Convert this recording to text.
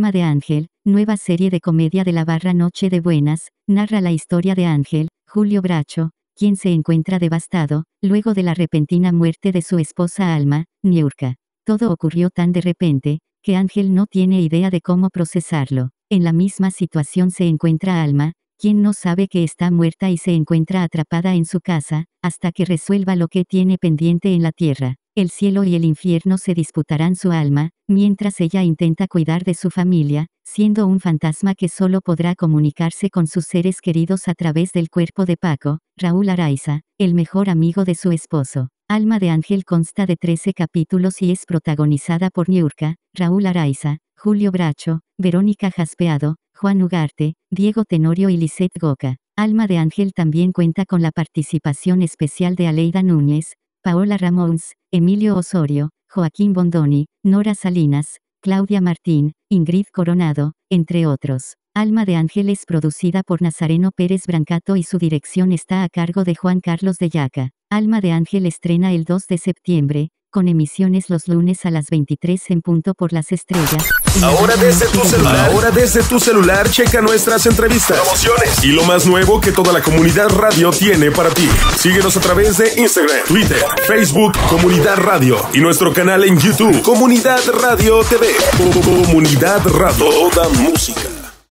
Alma de Ángel, nueva serie de comedia de la barra Noche de Buenas, narra la historia de Ángel, Julio Bracho, quien se encuentra devastado, luego de la repentina muerte de su esposa Alma, Niurka. Todo ocurrió tan de repente, que Ángel no tiene idea de cómo procesarlo. En la misma situación se encuentra Alma, quien no sabe que está muerta y se encuentra atrapada en su casa, hasta que resuelva lo que tiene pendiente en la tierra. El cielo y el infierno se disputarán su alma, mientras ella intenta cuidar de su familia, siendo un fantasma que solo podrá comunicarse con sus seres queridos a través del cuerpo de Paco, Raúl Araiza, el mejor amigo de su esposo. Alma de Ángel consta de 13 capítulos y es protagonizada por Niurka, Raúl Araiza, Julio Bracho, Verónica Jaspeado, Juan Ugarte, Diego Tenorio y Lisette Goca. Alma de Ángel también cuenta con la participación especial de Aleida Núñez, Paola Ramons, Emilio Osorio, Joaquín Bondoni, Nora Salinas, Claudia Martín, Ingrid Coronado, entre otros. Alma de Ángel es producida por Nazareno Pérez Brancato y su dirección está a cargo de Juan Carlos de Yaca. Alma de Ángel estrena el 2 de septiembre, con emisiones los lunes a las 23 en punto por Las Estrellas. Ahora desde tu celular, checa nuestras entrevistas, promociones y lo más nuevo que toda la comunidad radio tiene para ti. Síguenos a través de Instagram, Twitter, Facebook, Comunidad Radio y nuestro canal en YouTube, Comunidad Radio TV. Comunidad Radio, toda música.